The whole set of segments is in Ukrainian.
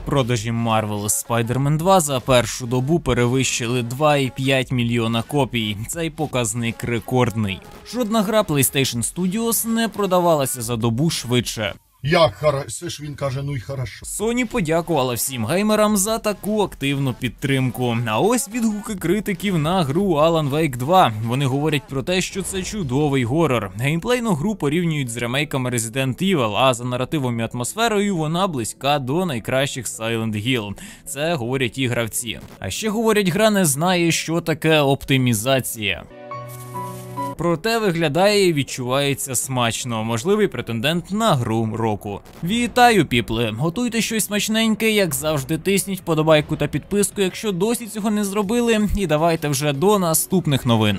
Продажі Marvel's Spider-Man 2 за першу добу перевищили 2,5 мільйона копій. Цей показник рекордний. Жодна гра PlayStation Studios не продавалася за добу швидше. Як хорошо, ж він каже, ну й хорошо. Sony подякувала всім геймерам за таку активну підтримку. А ось відгуки критиків на гру Alan Wake 2. Вони говорять про те, що це чудовий горор. Геймплейну гру порівнюють з ремейками Resident Evil, а за наративом і атмосферою вона близька до найкращих Silent Hill. Це говорять і гравці. А ще говорять, гра не знає, що таке оптимізація. Проте виглядає і відчувається смачно. Можливий претендент на гру року. Вітаю, піпли! Готуйте щось смачненьке, як завжди, тисніть вподобайку та підписку, якщо досі цього не зробили, і давайте вже до наступних новин.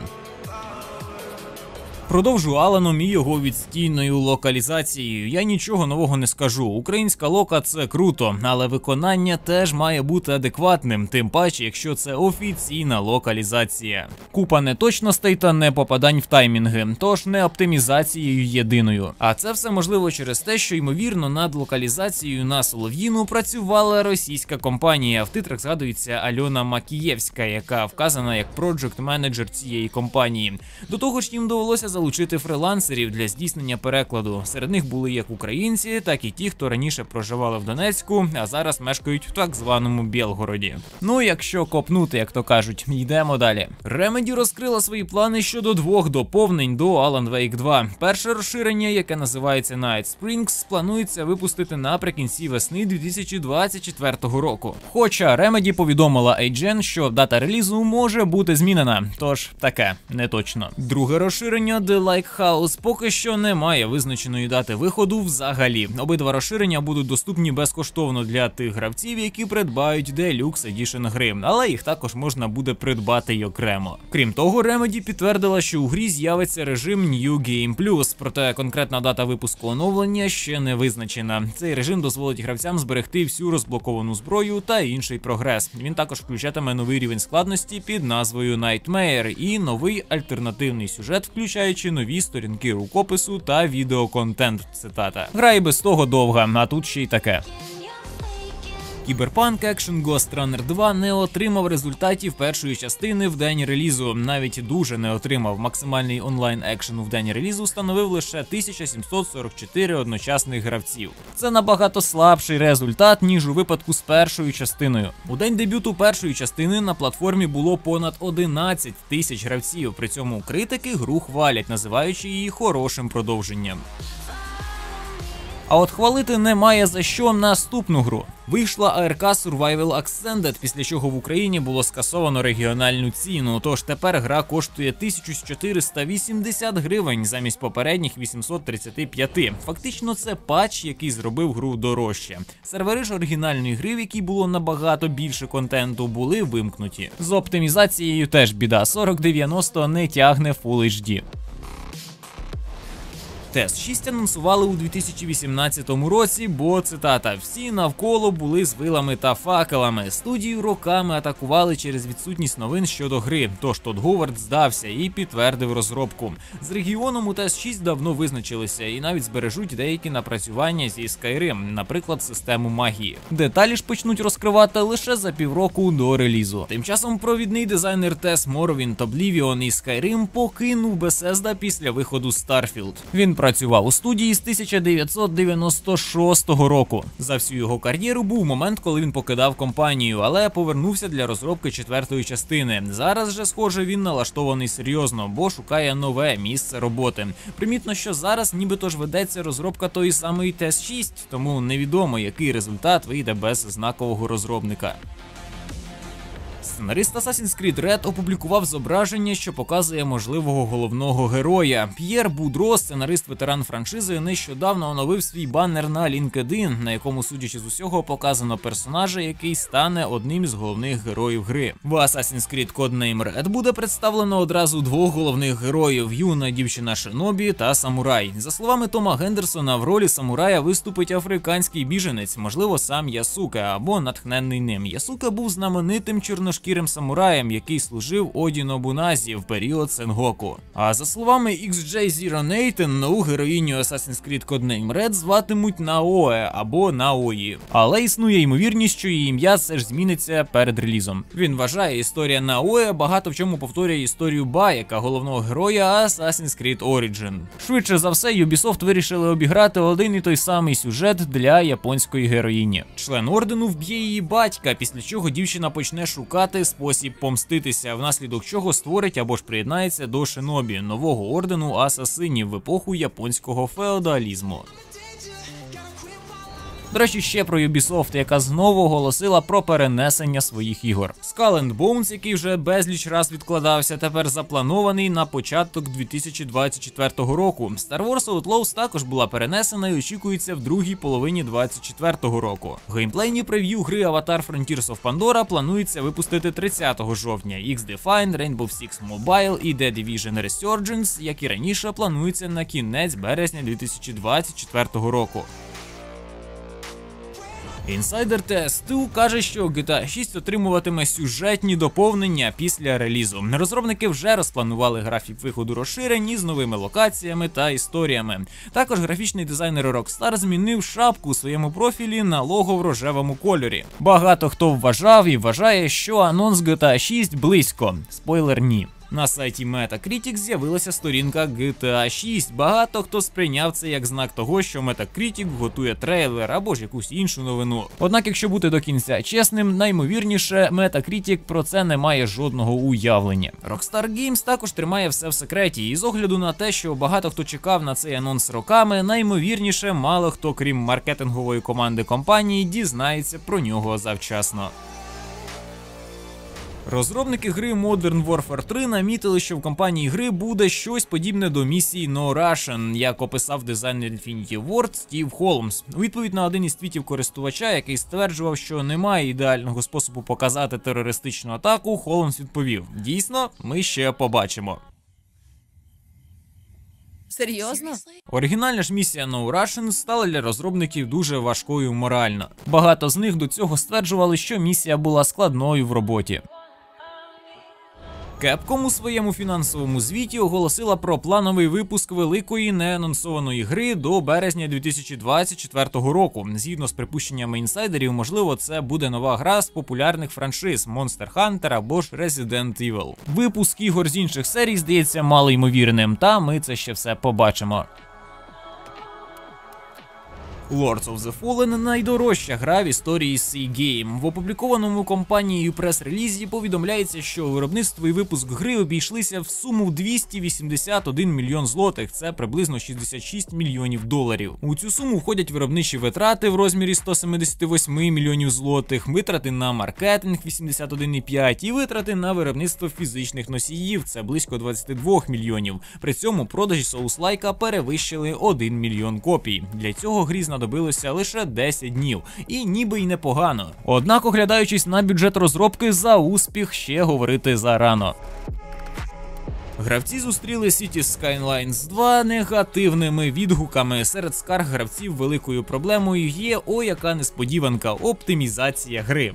Продовжу Аланом і його відстійною локалізацією. Я нічого нового не скажу. Українська лока – це круто, але виконання теж має бути адекватним, тим паче, якщо це офіційна локалізація. Купа неточностей та непопадань в таймінги, тож не оптимізацією єдиною. А це все можливо через те, що, ймовірно, над локалізацією на Солов'їну працювала російська компанія. В титрах згадується Альона Макієвська, яка вказана як проджект-менеджер цієї компанії. До того ж, їм довелося залучити фрилансерів для здійснення перекладу. Серед них були як українці, так і ті, хто раніше проживали в Донецьку, а зараз мешкають в так званому Білгороді. Ну, якщо копнути, як то кажуть, йдемо далі. Remedy розкрила свої плани щодо 2 доповнень до Alan Wake 2. Перше розширення, яке називається Night Springs, планується випустити наприкінці весни 2024 року. Хоча Remedy повідомила IGN, що дата релізу може бути змінена, тож таке, не точно. Друге розширення The Lighthouse поки що не має визначеної дати виходу взагалі. Обидва розширення будуть доступні безкоштовно для тих гравців, які придбають Deluxe Edition гри, але їх також можна буде придбати й окремо. Крім того, Remedy підтвердила, що у грі з'явиться режим New Game Plus, проте конкретна дата випуску оновлення ще не визначена. Цей режим дозволить гравцям зберегти всю розблоковану зброю та інший прогрес. Він також включатиме новий рівень складності під назвою Nightmare і новий альтернативний сюжет, включаючи нові сторінки рукопису та відеоконтент, цитата. Гра і без того довга, а тут ще й таке. Cyberpunk Action Ghost Runner 2 не отримав результатів першої частини в день релізу. Навіть дуже не отримав. Максимальний онлайн екшен в день релізу становив лише 1744 одночасних гравців. Це набагато слабший результат, ніж у випадку з першою частиною. У день дебюту першої частини на платформі було понад 11 тисяч гравців. При цьому критики гру хвалять, називаючи її хорошим продовженням. А от хвалити немає за що наступну гру. Вийшла АРК Survival Ascended, після чого в Україні було скасовано регіональну ціну, тож тепер гра коштує 1480 гривень замість попередніх 835. Фактично це патч, який зробив гру дорожче. Сервери ж оригінальної гри, в якій було набагато більше контенту, були вимкнуті. З оптимізацією теж біда, 4090 не тягне Full HD. TES 6 анонсували у 2018 році, бо, цитата, «всі навколо були з вилами та факелами. Студію роками атакували через відсутність новин щодо гри, тож Тодд Говард здався і підтвердив розробку. З регіоном у TES 6 давно визначилися і навіть збережуть деякі напрацювання зі Skyrim, наприклад, систему магії. Деталі ж почнуть розкривати лише за півроку до релізу. Тим часом провідний дизайнер TES Morrowind, Oblivion і Skyrim покинув Bethesda після виходу Starfield. Він працював у студії з 1996 року. За всю його кар'єру був момент, коли він покидав компанію, але повернувся для розробки 4-ї частини. Зараз же, схоже, він налаштований серйозно, бо шукає нове місце роботи. Примітно, що зараз нібито ж ведеться розробка тої самої TES 6, тому невідомо, який результат вийде без знакового розробника. Сценарист Assassin's Creed Red опублікував зображення, що показує можливого головного героя. П'єр Будро, сценарист-ветеран франшизи, нещодавно оновив свій баннер на LinkedIn, на якому, судячи з усього, показано персонажа, який стане одним з головних героїв гри. В Assassin's Creed Codename Red буде представлено одразу 2 головних героїв – юна дівчина Шинобі та самурай. За словами Тома Гендерсона, в ролі самурая виступить африканський біженець, можливо, сам Ясуке або натхненний ним. Ясуке був знаменитим чорношкірим чорношкірим самураєм, який служив Оді Нобуназі в період Сенгоку. А за словами XJ0 Nathan, нову героїню Assassin's Creed Codename Red зватимуть Наое або Наої. Але існує ймовірність, що її ім'я все ж зміниться перед релізом. Він вважає, історія Наое багато в чому повторює історію Баєка, головного героя Assassin's Creed Origin. Швидше за все, Ubisoft вирішили обіграти один і той самий сюжет для японської героїні. Член ордену вб'є її батька, після чого дівчина почне шукати спосіб помститися, внаслідок чого створить або ж приєднається до шинобі, нового ордену асасинів в епоху японського феодалізму. До речі, ще про Ubisoft, яка знову оголосила про перенесення своїх ігор. Skull and Bones, який вже безліч раз відкладався, тепер запланований на початок 2024 року. Star Wars Outlaws також була перенесена і очікується в другій половині 2024 року. Геймплейні прев'ю гри Avatar Frontiers of Pandora планується випустити 30 жовтня. X-Defined, Rainbow Six Mobile і The Division Resurgence, як і раніше, плануються на кінець березня 2024 року. Інсайдер TS2 каже, що GTA 6 отримуватиме сюжетні доповнення після релізу. Розробники вже розпланували графік виходу розширень із новими локаціями та історіями. Також графічний дизайнер Rockstar змінив шапку у своєму профілі на лого в рожевому кольорі. Багато хто вважав і вважає, що анонс GTA 6 близько. Спойлер – ні. На сайті Metacritic з'явилася сторінка GTA 6. Багато хто сприйняв це як знак того, що Metacritic готує трейлер або ж якусь іншу новину. Однак, якщо бути до кінця чесним, наймовірніше, Metacritic про це не має жодного уявлення. Rockstar Games також тримає все в секреті, і з огляду на те, що багато хто чекав на цей анонс роками, наймовірніше, мало хто, крім маркетингової команди компанії, дізнається про нього завчасно. Розробники гри Modern Warfare 3 намітили, що в кампанії гри буде щось подібне до місії No Russian, як описав дизайнер Infinity Ward Стів Холмс. У відповідь на один із твітів користувача, який стверджував, що немає ідеального способу показати терористичну атаку, Холмс відповів: "Дійсно, ми ще побачимо". Серйозно? Оригінальна ж місія No Russian стала для розробників дуже важкою морально. Багато з них до цього стверджували, що місія була складною в роботі. Capcom у своєму фінансовому звіті оголосила про плановий випуск великої неанонсованої гри до березня 2024 року. Згідно з припущеннями інсайдерів, можливо, це буде нова гра з популярних франшиз Monster Hunter або ж Resident Evil. Випуск ігор з інших серій здається малоймовірним, та ми це ще все побачимо. Lords of the Fallen – найдорожча гра в історії Seagame. В опублікованому компанією прес-релізі повідомляється, що виробництво і випуск гри обійшлися в суму в 281 мільйон злотих, це приблизно 66 мільйонів доларів. У цю суму входять виробничі витрати в розмірі 178 мільйонів злотих, витрати на маркетинг 81,5 і витрати на виробництво фізичних носіїв, це близько 22 мільйонів. При цьому продажі Souls-like перевищили 1 мільйон копій. Для цього грі знадобилося лише 10 днів, і ніби й непогано. Однак, оглядаючись на бюджет розробки, за успіх ще говорити зарано. Гравці зустріли Cities Skylines 2 негативними відгуками. Серед скарг гравців великою проблемою є, о яка несподіванка, оптимізація гри.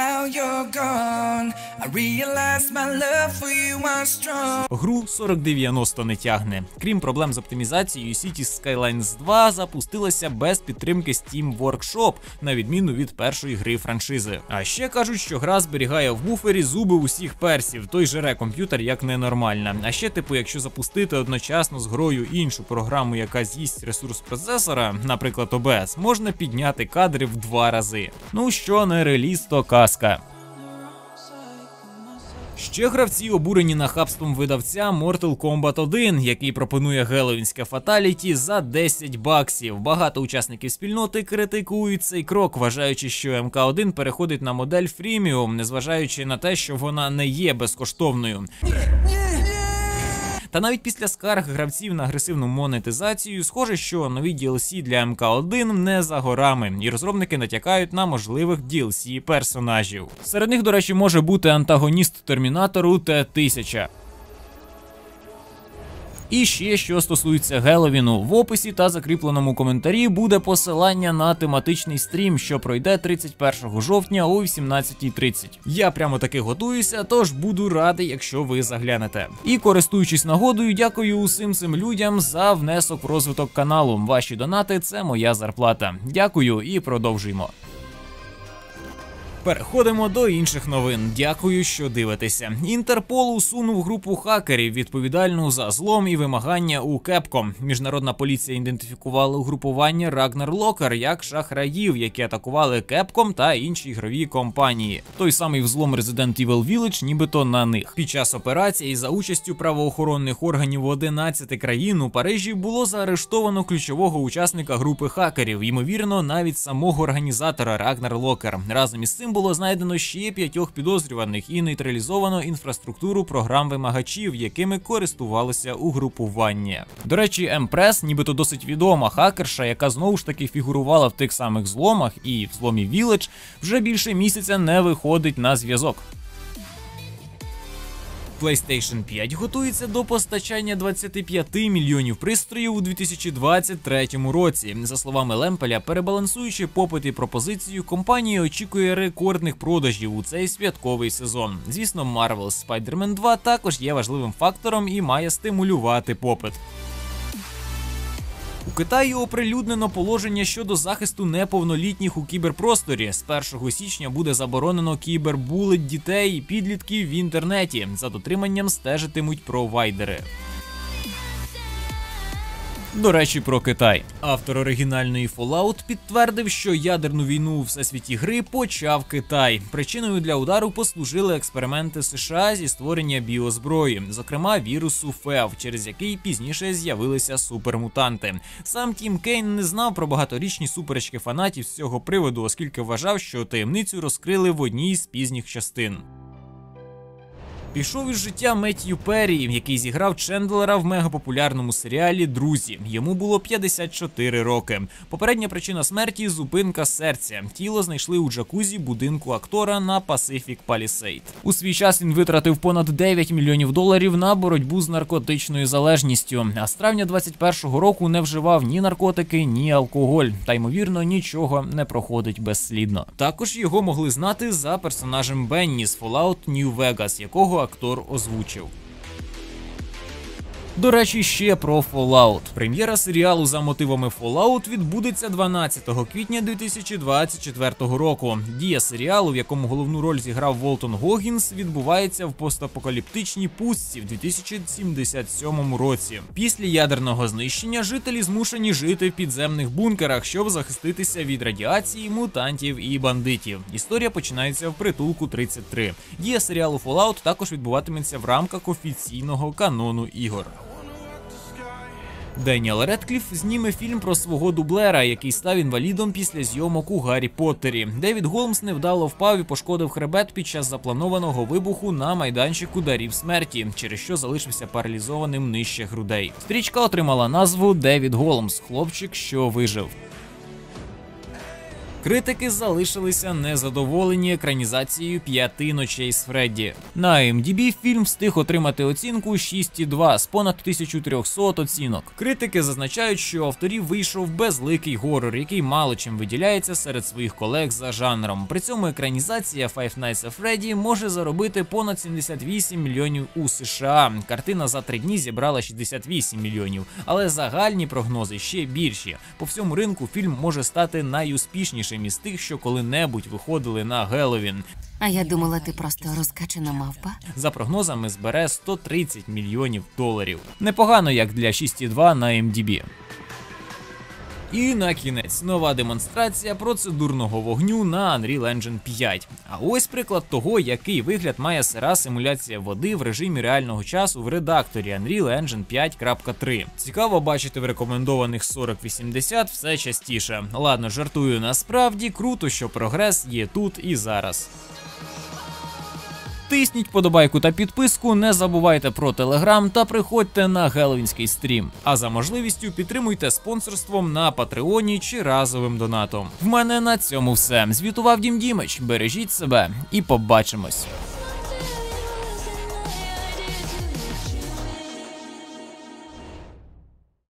Гру 4090 не тягне. Крім проблем з оптимізацією, Cities Skylines 2 запустилася без підтримки Steam Workshop, на відміну від першої гри франшизи. А ще кажуть, що гра зберігає в буфері зуби усіх персів, той жере комп'ютер як ненормальна. А ще, якщо запустити одночасно з грою іншу програму, яка з'їсть ресурс процесора, наприклад OBS, можна підняти кадри в 2 рази. Ну що не реліз, то казка. Ще гравці обурені нахабством видавця Mortal Kombat 1, який пропонує геловінське фаталіті за 10 баксів. Багато учасників спільноти критикують цей крок, вважаючи, що МК1 переходить на модель фріміум, незважаючи на те, що вона не є безкоштовною. Та навіть після скарг гравців на агресивну монетизацію, схоже, що нові DLC для МК1 не за горами, і розробники натякають на можливих DLC персонажів. Серед них, до речі, може бути антагоніст Термінатору Т-1000. І ще, що стосується Геловіну, в описі та закріпленому коментарі буде посилання на тематичний стрім, що пройде 31 жовтня о 18:30. Я прямо таки готуюся, тож буду радий, якщо ви заглянете. І користуючись нагодою, дякую усім цим людям за внесок в розвиток каналу. Ваші донати – це моя зарплата. Дякую і продовжуємо. Переходимо до інших новин. Дякую, що дивитеся. Інтерпол усунув групу хакерів, відповідальну за злом і вимагання у Capcom. Міжнародна поліція ідентифікувала угрупування Ragnar Locker як шахраїв, які атакували Capcom та інші ігрові компанії. Той самий взлом Resident Evil Village нібито на них. Під час операції за участю правоохоронних органів 11 країн у Парижі було заарештовано ключового учасника групи хакерів, ймовірно, навіть самого організатора Ragnar Locker. Разом із цим було знайдено ще 5 підозрюваних і нейтралізовано інфраструктуру програм-вимагачів, якими користувалося угрупування. До речі, Емпрес, нібито досить відома хакерша, яка знову ж таки фігурувала в тих самих зломах і в зломі Village, вже більше місяця не виходить на зв'язок. PlayStation 5 готується до постачання 25 мільйонів пристроїв у 2023 році. За словами Лемпеля, перебалансуючи попит і пропозицію, компанія очікує рекордних продажів у цей святковий сезон. Звісно, Marvel's Spider-Man 2 також є важливим фактором і має стимулювати попит. У Китаї оприлюднено положення щодо захисту неповнолітніх у кіберпросторі. З 1 січня буде заборонено кібербулить дітей і підлітків в інтернеті. За дотриманням стежитимуть провайдери. До речі, про Китай. Автор оригінальної Fallout підтвердив, що ядерну війну у всесвіті гри почав Китай. Причиною для удару послужили експерименти США зі створення біозброї, зокрема вірусу ФЕВ, через який пізніше з'явилися супермутанти. Сам Тім Кейн не знав про багаторічні суперечки фанатів з цього приводу, оскільки вважав, що таємницю розкрили в одній з пізніх частин. Пішов із життя Меттью Перрі, який зіграв Чендлера в мегапопулярному серіалі «Друзі». Йому було 54 роки. Попередня причина смерті – зупинка серця. Тіло знайшли у джакузі будинку актора на Pacific Palisade. У свій час він витратив понад $9 мільйонів на боротьбу з наркотичною залежністю, а з травня 21-го року не вживав ні наркотики, ні алкоголь. Та, ймовірно, нічого не проходить безслідно. Також його могли знати за персонажем Бенні з Fallout New Vegas, якого актор озвучив. До речі, ще про Fallout. Прем'єра серіалу за мотивами Fallout відбудеться 12 квітня 2024 року. Дія серіалу, в якому головну роль зіграв Волтон Гоггінс, відбувається в постапокаліптичній пустці в 2077 році. Після ядерного знищення жителі змушені жити в підземних бункерах, щоб захиститися від радіації, мутантів і бандитів. Історія починається в притулку 33. Дія серіалу Fallout також відбуватиметься в рамках офіційного канону ігор. Деніел Редкліф зніме фільм про свого дублера, який став інвалідом після зйомок у Гаррі Поттері. Девід Голмс невдало впав і пошкодив хребет під час запланованого вибуху на майданчику Дарів смерті, через що залишився паралізованим нижче грудей. Стрічка отримала назву «Девід Голмс. Хлопчик, що вижив». Критики залишилися незадоволені екранізацією «П'яти ночей з Фредді». На IMDb фільм встиг отримати оцінку 6,2 з понад 1300 оцінок. Критики зазначають, що у авторів вийшов безликий горор, який мало чим виділяється серед своїх колег за жанром. При цьому екранізація Five Nights at Freddy може заробити понад 78 мільйонів у США. Картина за 3 дні зібрала 68 мільйонів, але загальні прогнози ще більші. По всьому ринку фільм може стати найуспішнішим із тих, що коли-небудь виходили на Геловін. А я думала, ти просто розкачана мавпа. За прогнозами збере 130 мільйонів доларів. Непогано, як для 6,2 на IMDb. І на кінець нова демонстрація процедурного вогню на Unreal Engine 5. А ось приклад того, який вигляд має сира симуляція води в режимі реального часу в редакторі Unreal Engine 5.3. Цікаво бачити в рекомендованих 4080 все частіше. Ладно, жартую, насправді круто, що прогрес є тут і зараз. Тисніть подобайку та підписку, не забувайте про Телеграм та приходьте на геловінський стрім. А за можливістю підтримуйте спонсорством на Патреоні чи разовим донатом. В мене на цьому все. Звітував Дім Дімич, бережіть себе і побачимось.